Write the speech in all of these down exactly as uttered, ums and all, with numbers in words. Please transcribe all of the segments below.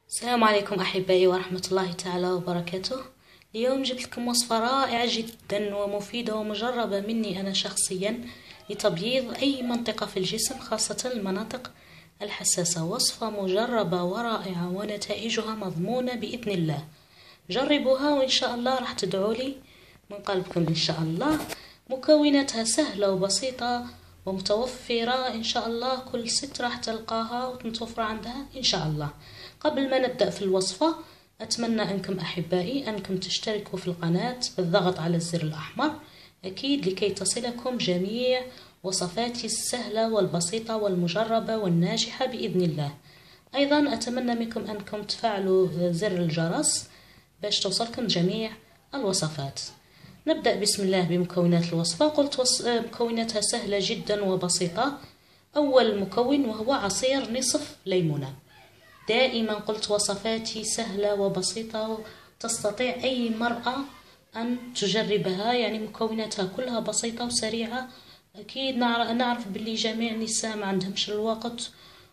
السلام عليكم أحبائي ورحمة الله تعالى وبركاته. اليوم جبت لكم وصفة رائعة جدا ومفيدة ومجربة مني أنا شخصيا لتبييض أي منطقة في الجسم، خاصة المناطق الحساسة. وصفة مجربة ورائعة ونتائجها مضمونة بإذن الله. جربوها وإن شاء الله راح تدعوا لي من قلبكم إن شاء الله. مكوناتها سهلة وبسيطة ومتوفرة إن شاء الله، كل ست راح تلقاها ومتوفرة عندها إن شاء الله. قبل ما نبدأ في الوصفة أتمنى أنكم أحبائي أنكم تشتركوا في القناة بالضغط على الزر الأحمر أكيد لكي تصلكم جميع وصفاتي السهلة والبسيطة والمجربة والناجحة بإذن الله. أيضا أتمنى منكم أنكم تفعلوا زر الجرس باش توصلكم جميع الوصفات. نبدأ بسم الله بمكونات الوصفة. قلت وص... مكوناتها سهلة جدا وبسيطة. أول مكون وهو عصير نصف ليمونة. دائما قلت وصفاتي سهلة وبسيطة، تستطيع أي مرأة أن تجربها، يعني مكوناتها كلها بسيطة وسريعة. أكيد نعرف باللي جميع النساء ما عندهمش الوقت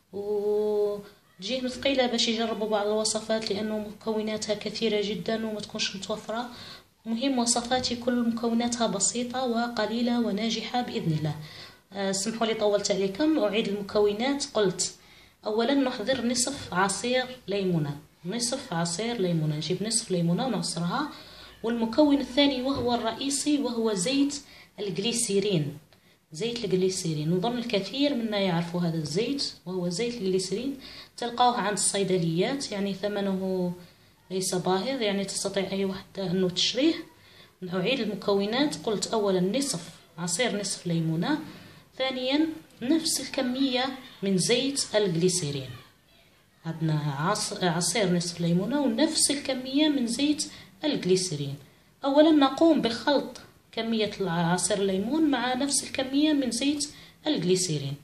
وتجيهم ثقيلة باش يجربوا بعض الوصفات لأنه مكوناتها كثيرة جدا وما تكونش متوفرة. مهم وصفاتي كل مكوناتها بسيطة وقليلة وناجحة بإذن الله. اسمحوا لي طولت عليكم. أعيد المكونات. قلت اولا نحضر نصف عصير ليمونه، نصف عصير ليمونه، نجيب نصف ليمونه ونعصرها. والمكون الثاني وهو الرئيسي وهو زيت الجليسيرين. زيت الجليسيرين نظن الكثير منا يعرفوا هذا الزيت، وهو زيت الجليسيرين. تلقاوه عند الصيدليات، يعني ثمنه ليس باهظ، يعني تستطيع اي وحده انه تشريه. نعيد المكونات. قلت اولا نصف عصير نصف ليمونه، ثانيا نفس الكمية من زيت الجليسيرين. عندنا عصير نصف ليمونة ونفس الكمية من زيت الجليسيرين. أولا نقوم بخلط كمية عصير الليمون مع نفس الكمية من زيت الجليسيرين.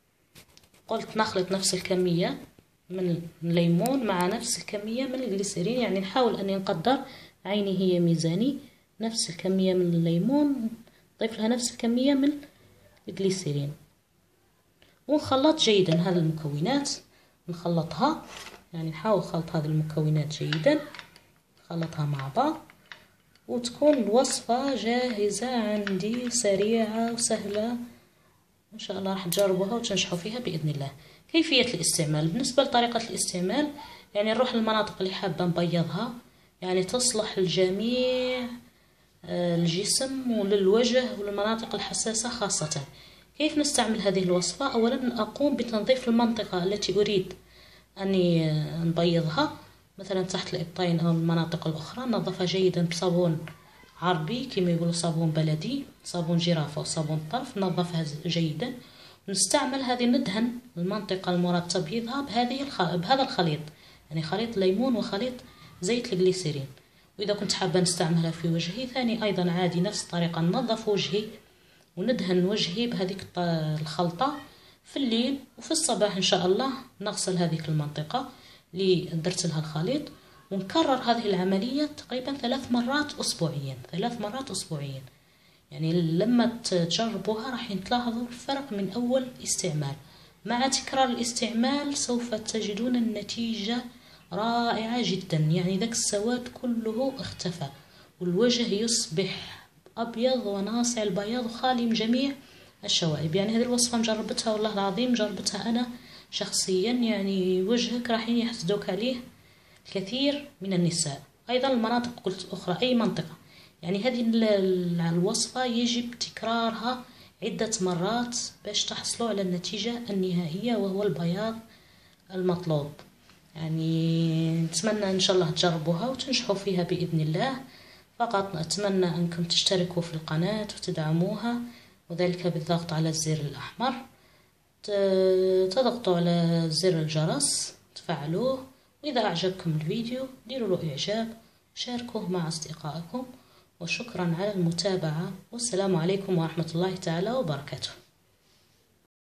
قلت نخلط نفس الكمية من الليمون مع نفس الكمية من الجليسيرين، يعني نحاول أن نقدر، عيني هي ميزاني، نفس الكمية من الليمون نضيف لها نفس الكمية من الجليسيرين. ونخلط جيدا هذه المكونات، نخلطها، يعني نحاول خلط هذه المكونات جيدا، نخلطها مع بعض وتكون الوصفة جاهزة عندي، سريعة وسهلة إن شاء الله. راح تجربوها وتنجحوا فيها بإذن الله. كيفية الاستعمال. بالنسبة لطريقة الاستعمال، يعني نروح للمناطق اللي حابة نبيضها، يعني تصلح لجميع الجسم وللوجه وللمناطق الحساسة خاصة. كيف نستعمل هذه الوصفة؟ أولا أقوم بتنظيف المنطقة التي أريد أني نبيضها، مثلا تحت الإبطين أو المناطق الأخرى، نظفها جيدا بصابون عربي كما يقولوا صابون بلدي، صابون جرافة وصابون طرف، نظفها جيدا. نستعمل هذه، ندهن المنطقة المراد تبييضها بهذه الخ... بهذا الخليط، يعني خليط ليمون وخليط زيت الجليسيرين. وإذا كنت حابة نستعملها في وجهي ثاني أيضا عادي نفس الطريقة، ننظف وجهي وندهن وجهي بهذيك الخلطة في الليل، وفي الصباح إن شاء الله نغسل هذيك المنطقة اللي درت لها الخليط. ونكرر هذه العملية تقريبا ثلاث مرات أسبوعيا، ثلاث مرات أسبوعيا. يعني لما تجربوها راح تلاحظوا الفرق من أول استعمال. مع تكرار الاستعمال سوف تجدون النتيجة رائعة جدا، يعني ذاك السواد كله اختفى والوجه يصبح أبيض وناصع البياض وخالي من جميع الشوائب. يعني هذه الوصفة مجربتها والله العظيم، جربتها أنا شخصيا، يعني وجهك راح يحسدوك عليه الكثير من النساء. أيضا المناطق قلت أخرى أي منطقة، يعني هذه الوصفة يجب تكرارها عدة مرات باش تحصلوا على النتيجة النهائية وهو البياض المطلوب. يعني نتمنى إن شاء الله تجربوها وتنجحوا فيها بإذن الله. فقط أتمنى أنكم تشتركوا في القناة وتدعموها، وذلك بالضغط على الزر الأحمر، تضغطوا على زر الجرس تفعلوه. وإذا أعجبكم الفيديو ديروا له إعجاب، شاركوه مع أصدقائكم. وشكرا على المتابعة، والسلام عليكم ورحمة الله تعالى وبركاته.